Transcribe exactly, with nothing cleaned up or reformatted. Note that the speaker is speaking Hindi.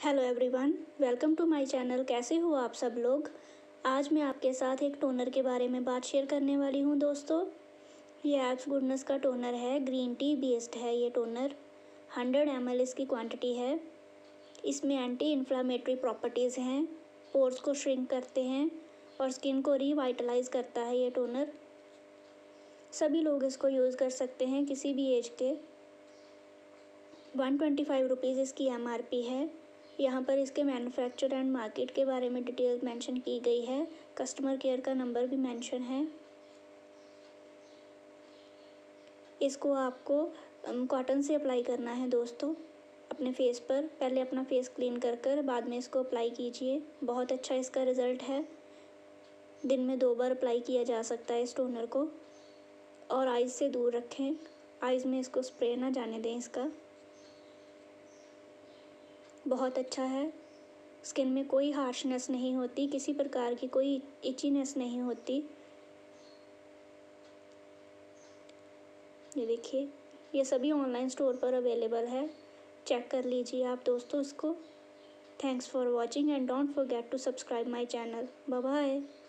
Hello everyone, welcome to my channel. कैसे हो आप सब लोग। आज मैं आपके साथ एक टोनर के बारे में बात शेयर करने वाली हूं दोस्तों। ये एब्स गुडनेस का टोनर है, ग्रीन टी बेस्ड है। ये टोनर हंड्रेड एम एल इसकी क्वांटिटी है। इसमें एंटी इन्फ्लामेटरी प्रॉपर्टीज़ हैं, पोर्स को श्रिंक करते हैं और स्किन को रिवाइटलाइज करता है। ये टोनर सभी लोग इसको यूज़ कर सकते हैं, किसी भी एज के। वन ट्वेंटी फाइव रुपीज़ इसकी एम आर पी है। यहाँ पर इसके मैन्युफैक्चर एंड मार्केट के बारे में डिटेल मेंशन की गई है। कस्टमर केयर का नंबर भी मेंशन है। इसको आपको कॉटन से अप्लाई करना है दोस्तों, अपने फेस पर। पहले अपना फेस क्लीन कर कर बाद में इसको अप्लाई कीजिए। बहुत अच्छा इसका रिज़ल्ट है। दिन में दो बार अप्लाई किया जा सकता है इस टोनर को। और आइज़ से दूर रखें, आइज़ में इसको स्प्रे ना जाने दें इसका। बहुत अच्छा है। स्किन में कोई हार्शनेस नहीं होती, किसी प्रकार की कोई इचीनेस नहीं होती। ये देखिए, ये सभी ऑनलाइन स्टोर पर अवेलेबल है। चेक कर लीजिए आप दोस्तों इसको। Thanks for watching and don't forget to subscribe my channel. Bye bye.